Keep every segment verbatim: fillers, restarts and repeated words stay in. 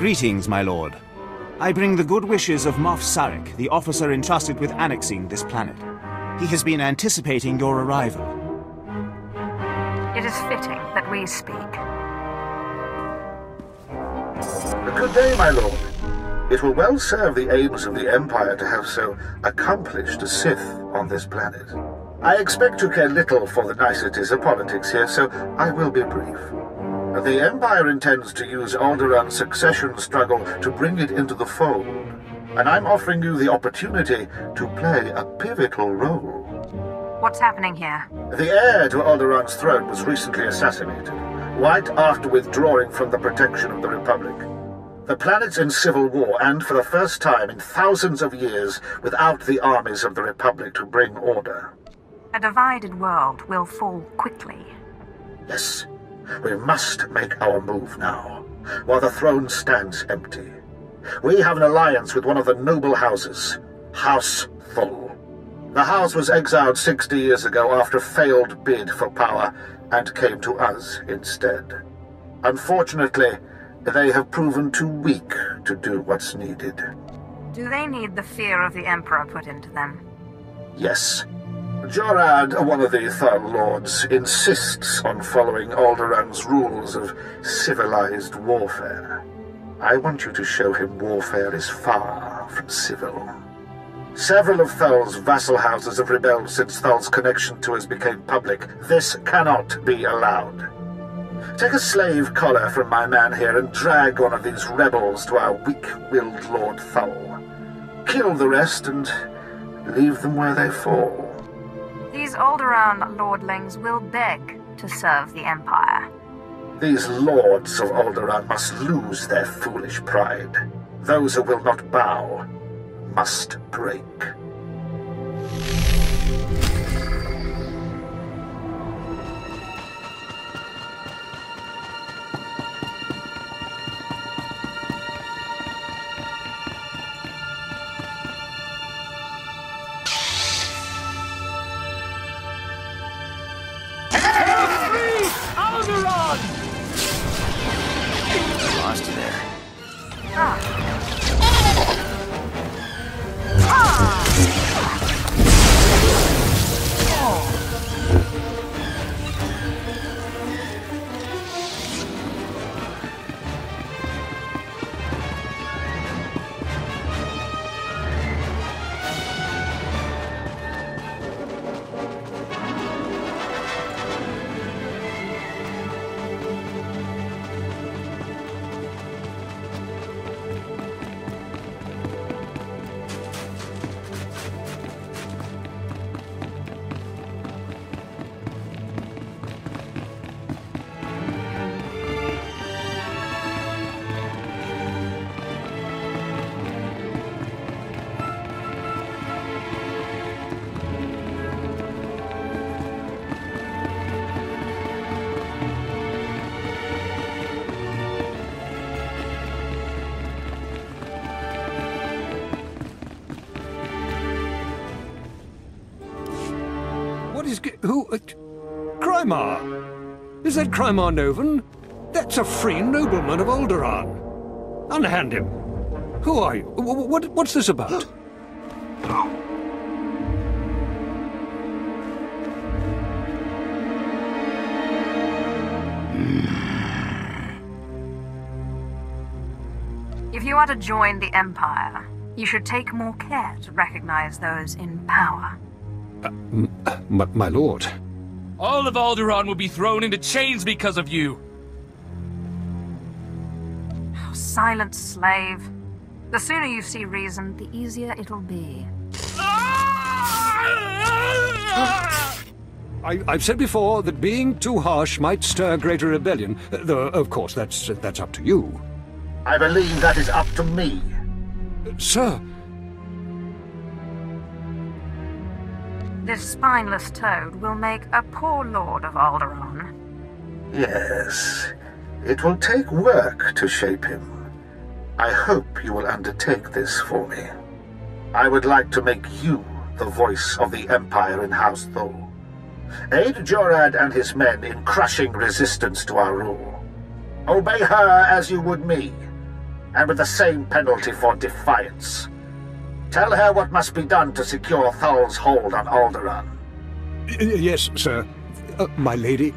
Greetings, my lord. I bring the good wishes of Moff Sarek, the officer entrusted with annexing this planet. He has been anticipating your arrival. It is fitting that we speak. Good day, my lord. It will well serve the aims of the Empire to have so accomplished a Sith on this planet. I expect you care little for the niceties of politics here, so I will be brief. The Empire intends to use Alderaan's succession struggle to bring it into the fold, and I'm offering you the opportunity to play a pivotal role. What's happening here? The heir to Alderaan's throne was recently assassinated, right after withdrawing from the protection of the Republic. The planet's in civil war, and for the first time in thousands of years, without the armies of the Republic to bring order. A divided world will fall quickly. Yes, we must make our move now, while the throne stands empty. We have an alliance with one of the noble houses, House Thul. The house was exiled sixty years ago after a failed bid for power, and came to us instead. Unfortunately, they have proven too weak to do what's needed. Do they need the fear of the Emperor put into them? Yes. Jorad, one of the Thul Lords, insists on following Alderaan's rules of civilized warfare. I want you to show him warfare is far from civil. Several of Thul's vassal houses have rebelled since Thul's connection to us became public. This cannot be allowed. Take a slave collar from my man here and drag one of these rebels to our weak-willed Lord Thul. Kill the rest and leave them where they fall. These Alderaan lordlings will beg to serve the Empire. These lords of Alderaan must lose their foolish pride. Those who will not bow must break. Lost you there. What is... Who... Uh, Krymar? Is that Krymar Novan? That's a free nobleman of Alderaan. Unhand him. Who are you? What, what, what's this about? If you are to join the Empire, you should take more care to recognize those in power. Uh, my, my lord. All of Alderaan will be thrown into chains because of you. Oh, silent slave. The sooner you see reason, the easier it'll be. I, I've said before that being too harsh might stir greater rebellion, though, of course, that's, that's up to you. I believe that is up to me. Uh, sir. This spineless toad will make a poor lord of Alderaan. Yes. It will take work to shape him. I hope you will undertake this for me. I would like to make you the voice of the Empire in House Thul. Aid Jorad and his men in crushing resistance to our rule. Obey her as you would me. and with the same penalty for defiance. Tell her what must be done to secure Thal's hold on Alderaan. Y- yes, sir. Uh, my lady.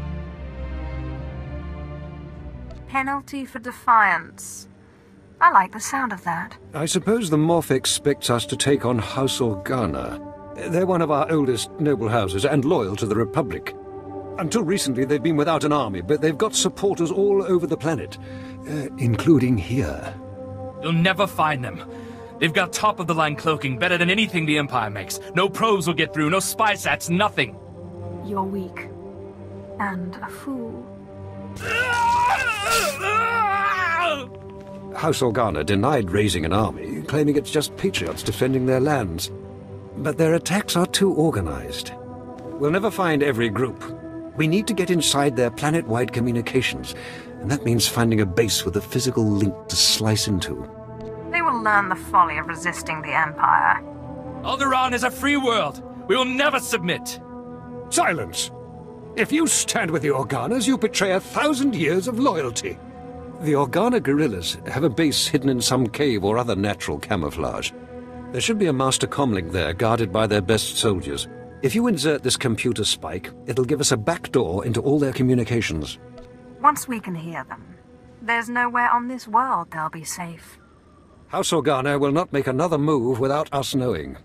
Penalty for defiance. I like the sound of that. I suppose the Moff expects us to take on House Organa. They're one of our oldest noble houses and loyal to the Republic. Until recently, they've been without an army, but they've got supporters all over the planet, uh, including here. You'll never find them. They've got top-of-the-line cloaking, better than anything the Empire makes. No probes will get through, no spy sats, nothing. You're weak. And a fool. House Organa denied raising an army, claiming it's just patriots defending their lands. But their attacks are too organized. We'll never find every group. We need to get inside their planet-wide communications, and that means finding a base with a physical link to slice into. They will learn the folly of resisting the Empire. Alderaan is a free world. We will never submit. Silence! If you stand with the Organas, you betray a thousand years of loyalty. The Organa guerrillas have a base hidden in some cave or other natural camouflage. There should be a master comlink there, guarded by their best soldiers. If you insert this computer spike, it'll give us a backdoor into all their communications. Once we can hear them, there's nowhere on this world they'll be safe. House Organa will not make another move without us knowing.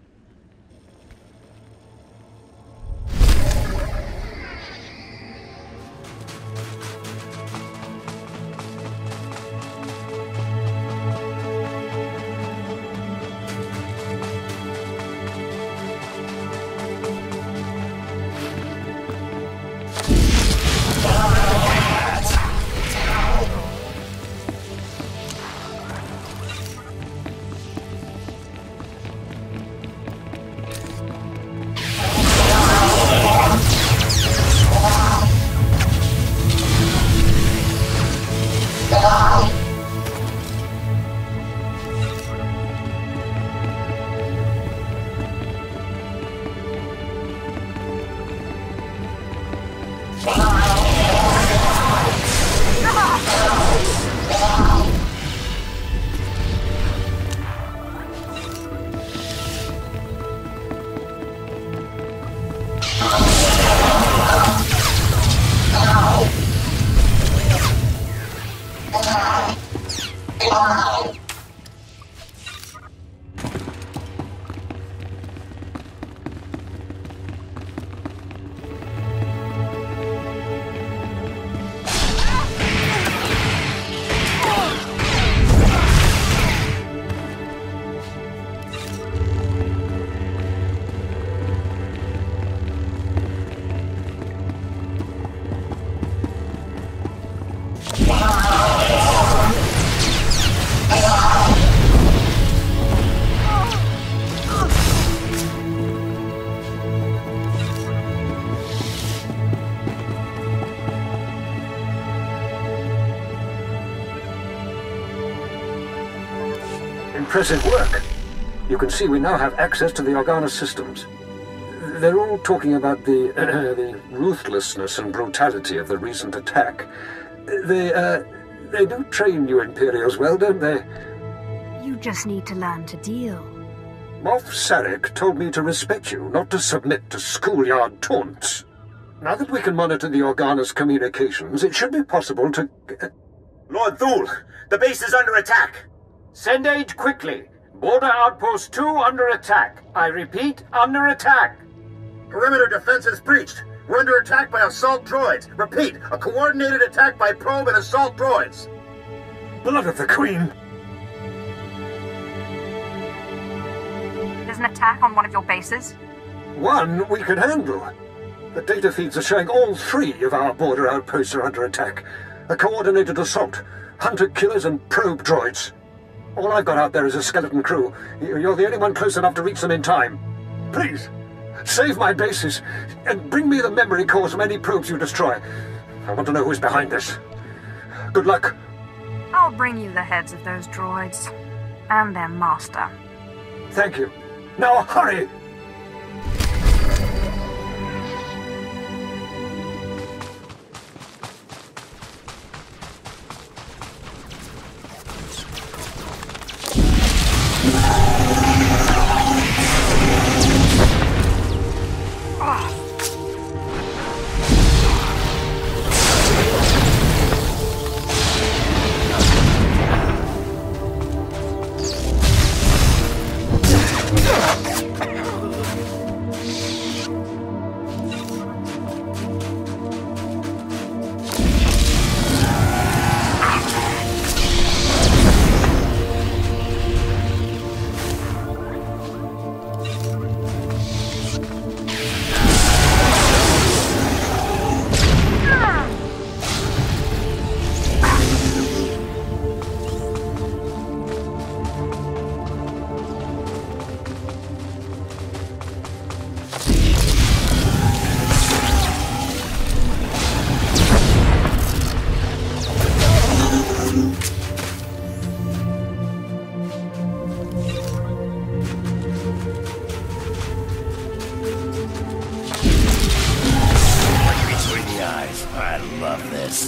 Impressive work. You can see we now have access to the Organa systems. They're all talking about the, uh, the ruthlessness and brutality of the recent attack. They, uh, they do train you Imperials well, don't they? You just need to learn to deal. Moff Sarek told me to respect you, not to submit to schoolyard taunts. Now that we can monitor the Organa's communications, it should be possible to... Uh... Lord Thul, the base is under attack. Send aid quickly. Border Outpost two under attack. I repeat, under attack. Perimeter defenses breached. We're under attack by assault droids. Repeat, a coordinated attack by probe and assault droids. Blood of the Queen! There's an attack on one of your bases? One we can handle. The data feeds are showing all three of our border outposts are under attack. A coordinated assault, hunter-killers and probe droids. All I've got out there is a skeleton crew. You're the only one close enough to reach them in time. Please, save my bases, and bring me the memory cores from any probes you destroy. I want to know who's behind this. Good luck. I'll bring you the heads of those droids. And their master. Thank you. Now hurry! this.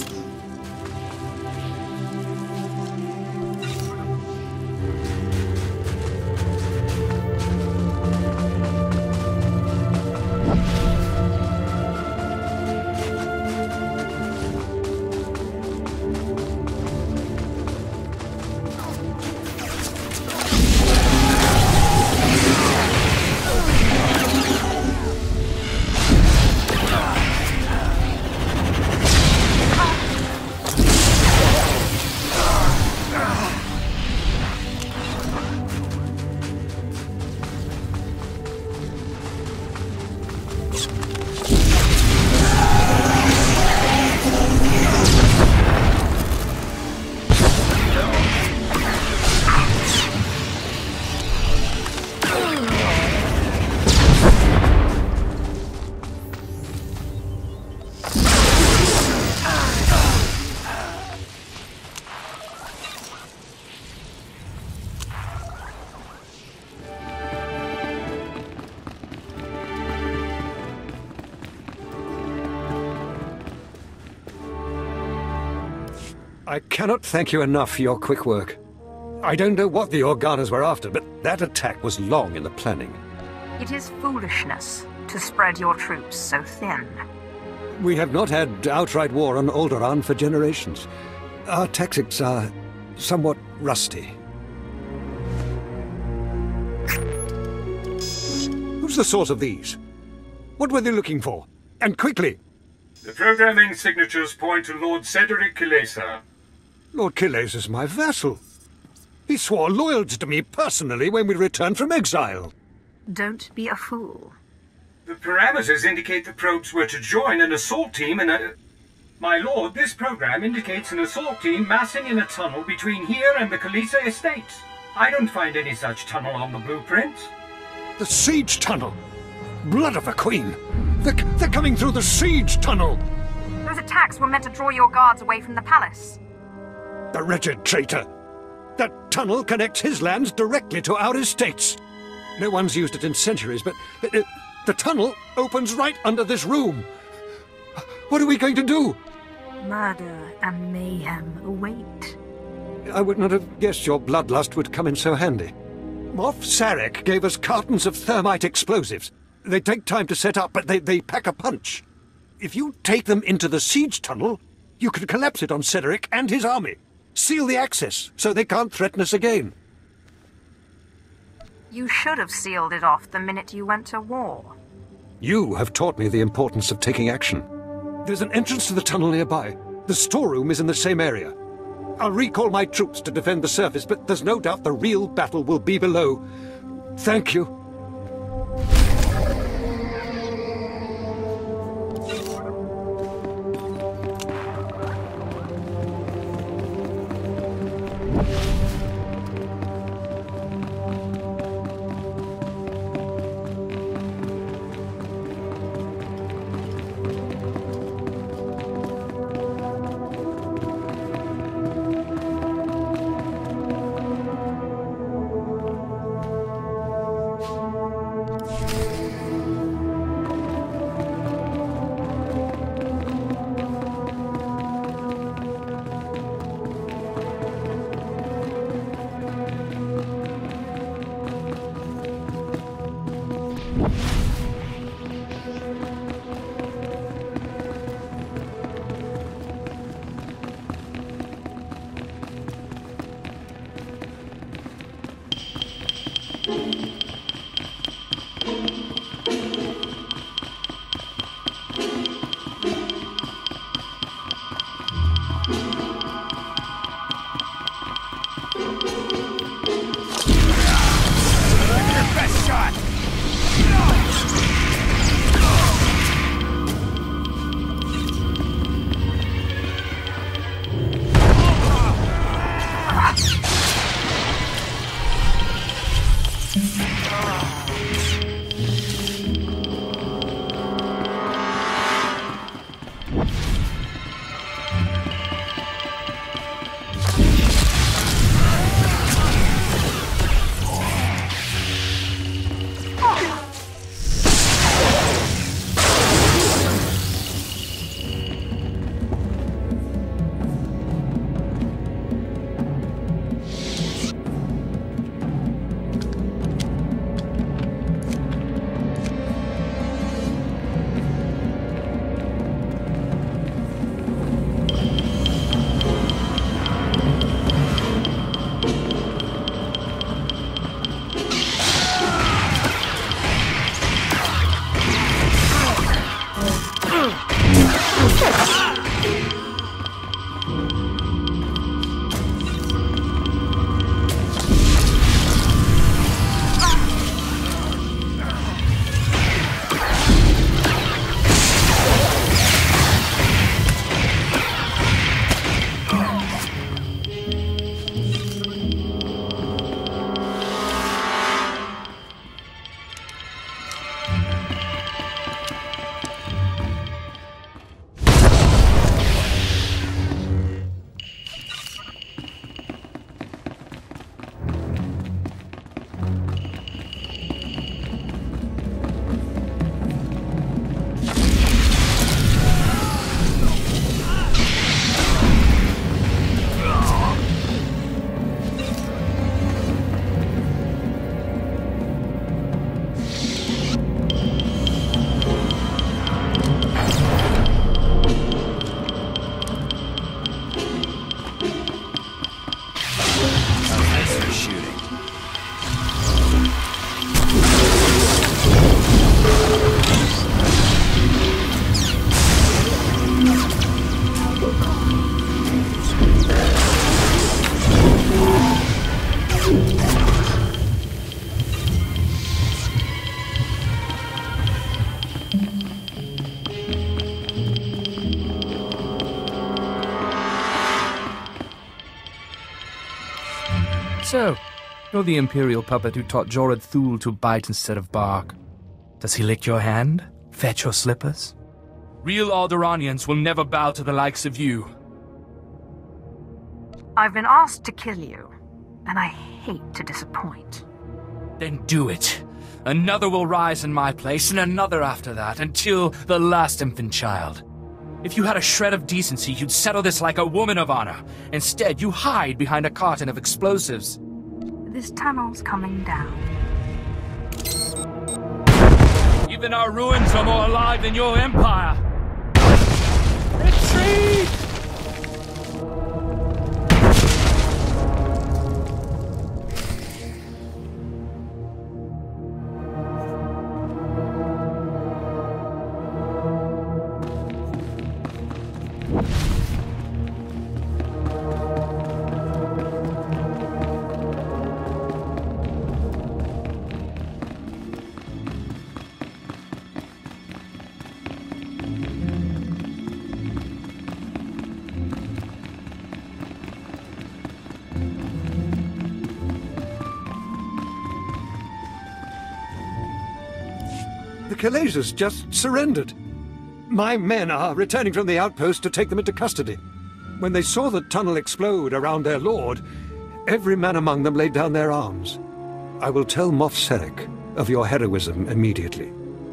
I cannot thank you enough for your quick work. I don't know what the Organas were after, but that attack was long in the planning. It is foolishness to spread your troops so thin. We have not had outright war on Alderaan for generations. Our tactics are somewhat rusty. Who's the source of these? What were they looking for? And quickly! The programming signatures point to Lord Cedric Kilesa. Lord Kilesa is my vassal. He swore loyalty to me personally when we returned from exile. Don't be a fool. The parameters indicate the probes were to join an assault team in a... My lord, this program indicates an assault team massing in a tunnel between here and the Kilesa estates. I don't find any such tunnel on the blueprint. The siege tunnel! Blood of a queen! They're, they're coming through the siege tunnel! Those attacks were meant to draw your guards away from the palace. The wretched traitor! That tunnel connects his lands directly to our estates. No one's used it in centuries, but it, it, the tunnel opens right under this room. What are we going to do? Murder and mayhem await. I would not have guessed your bloodlust would come in so handy. Moff Sarek gave us cartons of thermite explosives. They take time to set up, but they, they pack a punch. If you take them into the siege tunnel, you can collapse it on Cedric and his army. Seal the access, so they can't threaten us again. You should have sealed it off the minute you went to war. You have taught me the importance of taking action. There's an entrance to the tunnel nearby. The storeroom is in the same area. I'll recall my troops to defend the surface, but there's no doubt the real battle will be below. Thank you. So, you're the Imperial puppet who taught Jorad Thul to bite instead of bark. Does he lick your hand? Fetch your slippers? Real Alderaanians will never bow to the likes of you. I've been asked to kill you, and I hate to disappoint. Then do it. Another will rise in my place, and another after that, until the last infant child. If you had a shred of decency, you'd settle this like a woman of honor. Instead, you hide behind a carton of explosives. This tunnel's coming down. Even our ruins are more alive than your empire. Retreat! The Kalazes just surrendered. My men are returning from the outpost to take them into custody. When they saw the tunnel explode around their lord, every man among them laid down their arms. I will tell Moff Sarek of your heroism immediately.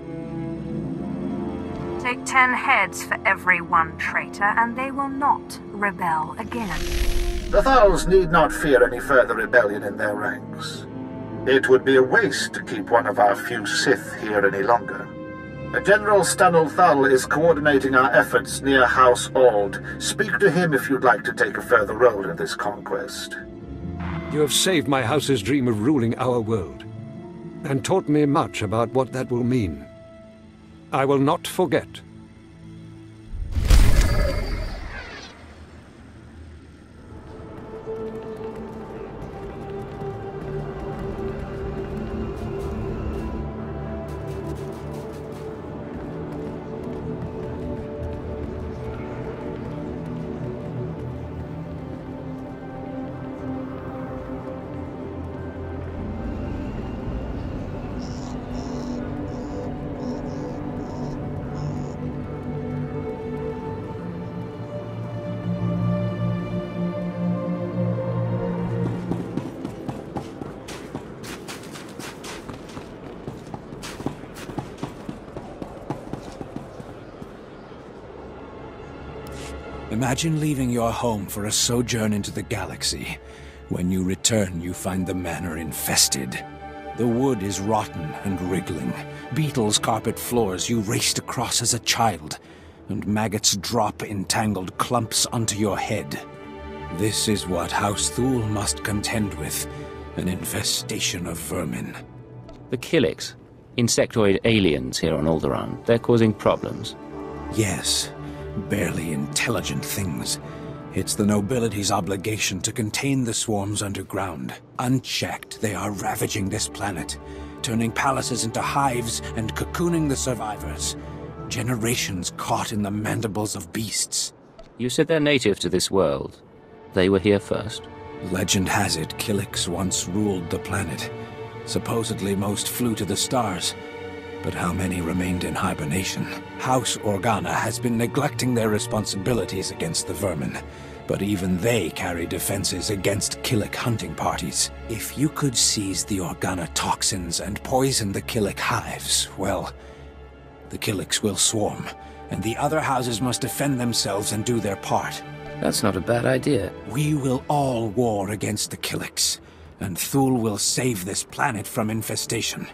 Take ten heads for every one traitor, and they will not rebel again. The Thals need not fear any further rebellion in their ranks. It would be a waste to keep one of our few Sith here any longer. General Stanul Thal is coordinating our efforts near House Ald. Speak to him if you'd like to take a further role in this conquest. You have saved my house's dream of ruling our world, and taught me much about what that will mean. I will not forget. Imagine leaving your home for a sojourn into the galaxy. When you return, you find the manor infested. The wood is rotten and wriggling. Beetles carpet floors you raced across as a child, and maggots drop in tangled clumps onto your head. This is what House Thul must contend with, an infestation of vermin. The Killiks, insectoid aliens here on Alderaan, they're causing problems. Yes. barely intelligent things. It's the nobility's obligation to contain the swarms underground. Unchecked, they are ravaging this planet, turning palaces into hives and cocooning the survivors. Generations caught in the mandibles of beasts. You said they're native to this world. They were here first? Legend has it Killiks once ruled the planet. Supposedly most flew to the stars, but how many remained in hibernation? House Organa has been neglecting their responsibilities against the vermin, but even they carry defenses against Killik hunting parties. If you could seize the Organa toxins and poison the Killik hives, well, the Killiks will swarm, and the other houses must defend themselves and do their part. That's not a bad idea. We will all war against the Killiks, and Thule will save this planet from infestation.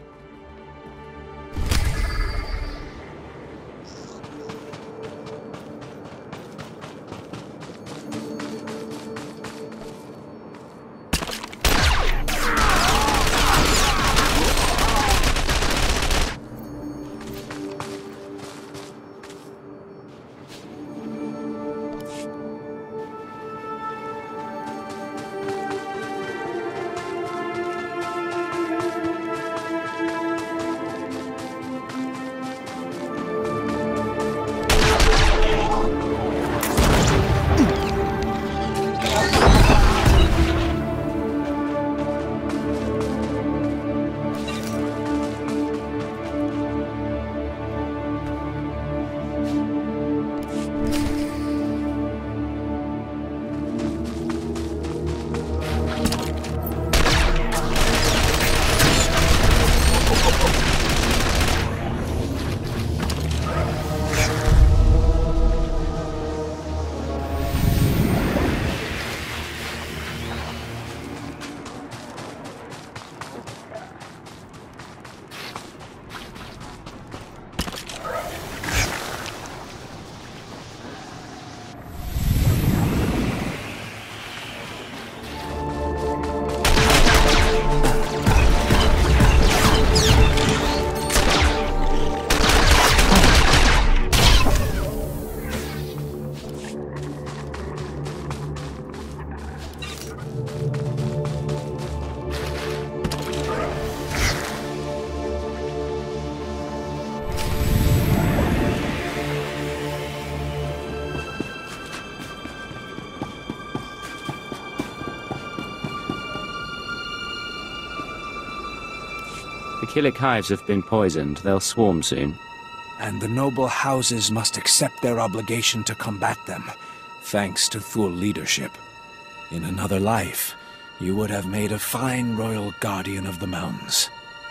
The Killik hives have been poisoned. They'll swarm soon. And the noble houses must accept their obligation to combat them, thanks to Thule leadership. In another life, you would have made a fine royal guardian of the mountains.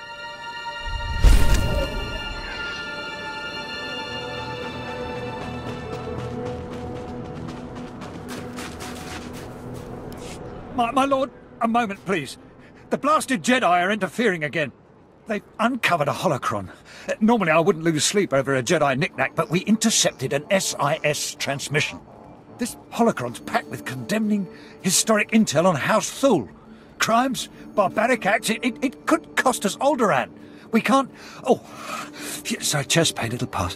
My, my lord, a moment, please. The blasted Jedi are interfering again. They've uncovered a holocron. Normally I wouldn't lose sleep over a Jedi knick-knack, but we intercepted an S I S transmission. This holocron's packed with condemning historic intel on House Thule. Crimes, barbaric acts, it, it, it could cost us Alderaan. We can't... Oh, sorry, chest pain, it'll pass.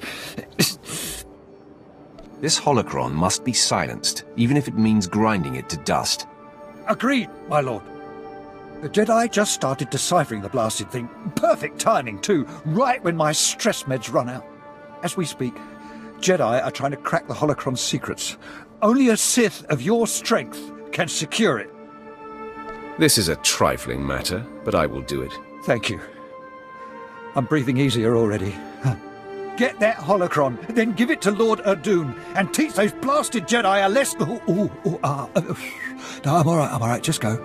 This holocron must be silenced, even if it means grinding it to dust. Agreed, my lord. The Jedi just started deciphering the blasted thing. Perfect timing, too, right when my stress meds run out. As we speak, Jedi are trying to crack the holocron's secrets. Only a Sith of your strength can secure it. This is a trifling matter, but I will do it. Thank you. I'm breathing easier already. Get that holocron, then give it to Lord Erdoon, and teach those blasted Jedi a lesson. Ooh, ooh, ooh, uh, uh, no, I'm all right, I'm all right, just go.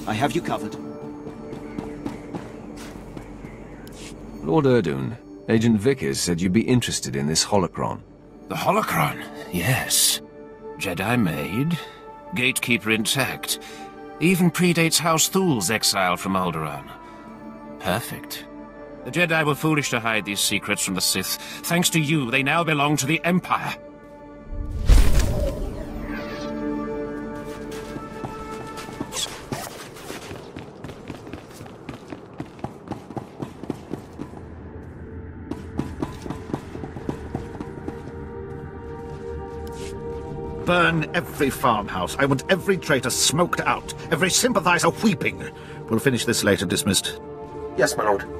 I have you covered. Lord Erdun, Agent Vickers said you'd be interested in this holocron. The holocron? Yes. Jedi-made, gatekeeper intact. Even predates House Thul's exile from Alderaan. Perfect. The Jedi were foolish to hide these secrets from the Sith. Thanks to you, they now belong to the Empire. Burn every farmhouse. I want every traitor smoked out, every sympathizer weeping. We'll finish this later. Dismissed. Yes, my lord.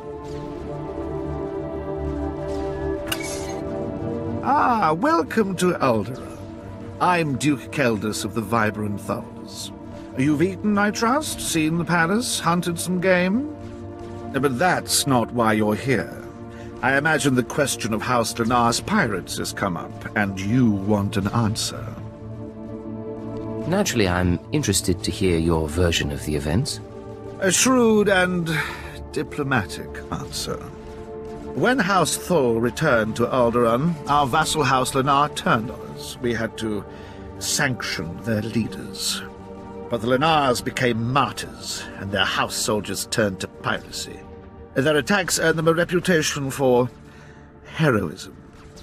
Ah, welcome to Alderaan. I'm Duke Keldus of the Vibrant Thulls. You've eaten, I trust, seen the palace, hunted some game? But that's not why you're here. I imagine the question of House Lanar's pirates has come up, and you want an answer. Naturally, I'm interested to hear your version of the events. A shrewd and diplomatic answer. When House Thul returned to Alderaan, our vassal House Lanar turned on us. We had to sanction their leaders. But the Lanars became martyrs, and their house soldiers turned to piracy. Their attacks earned them a reputation for heroism.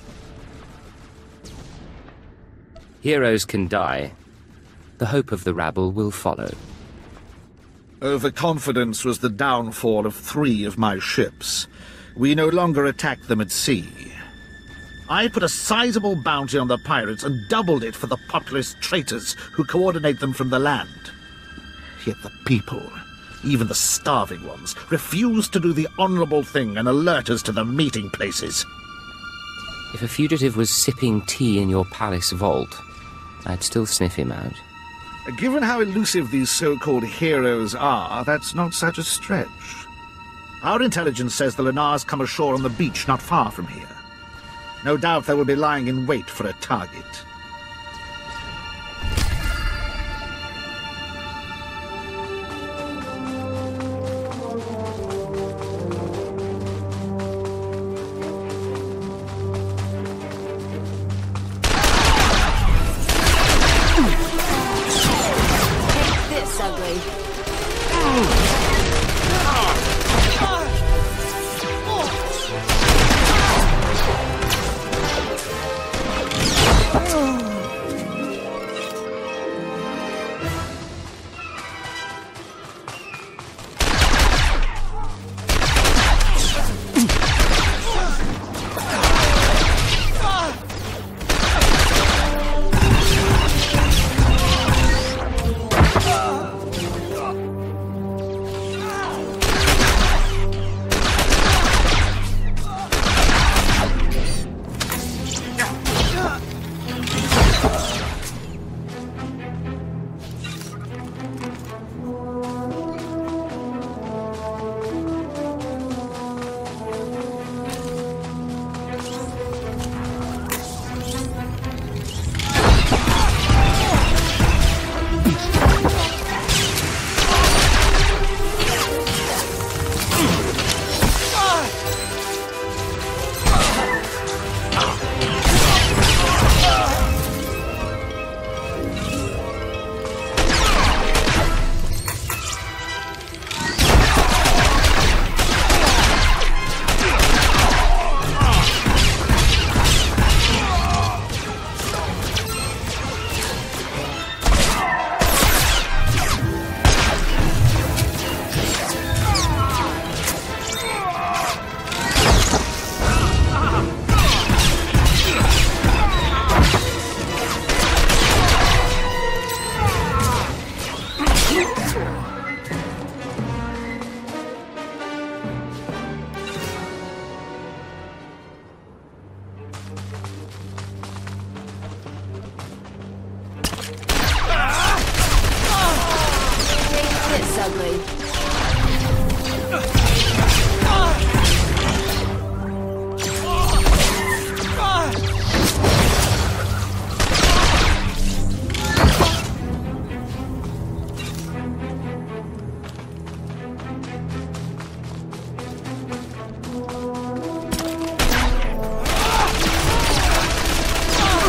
Heroes can die. The hope of the rabble will follow. Overconfidence was the downfall of three of my ships. We no longer attack them at sea. I put a sizable bounty on the pirates and doubled it for the populist traitors who coordinate them from the land. Yet the people, even the starving ones, refuse to do the honorable thing and alert us to the meeting places. If a fugitive was sipping tea in your palace vault, I'd still sniff him out. Given how elusive these so-called heroes are, that's not such a stretch. Our intelligence says the Lanars come ashore on the beach not far from here. No doubt they will be lying in wait for a target.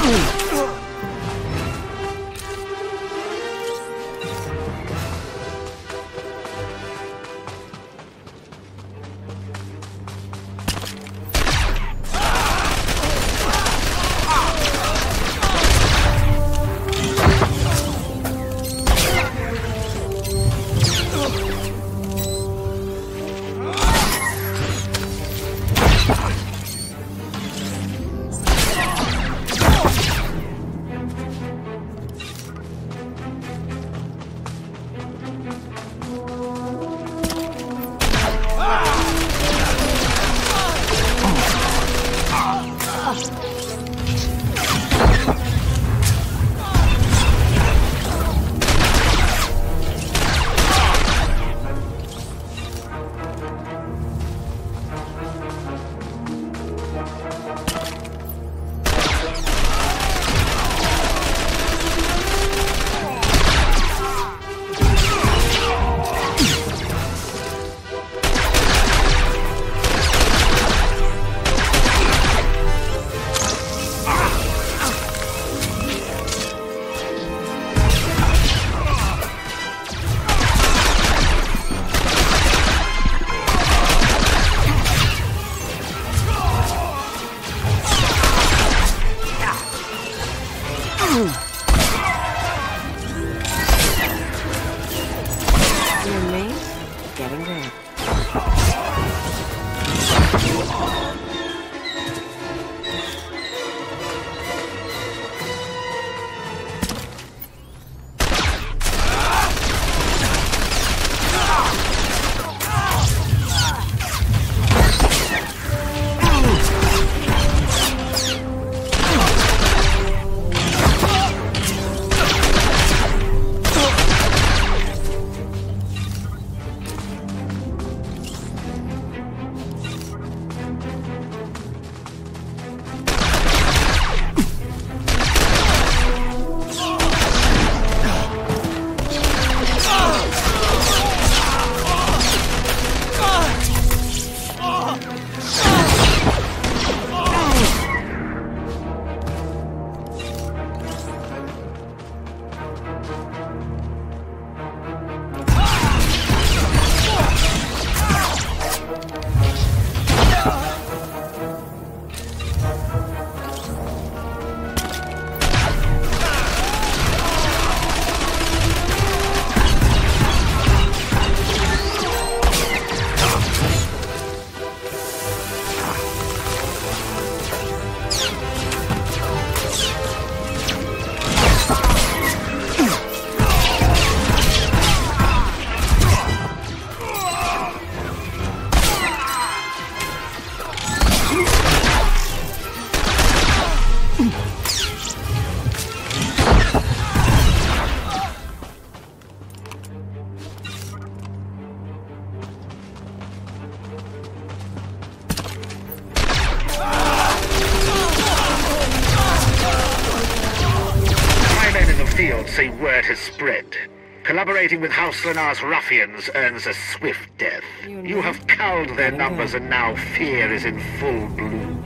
field say word has spread. Collaborating with House Lenar's ruffians earns a swift death. You have cowed their numbers, and now fear is in full bloom.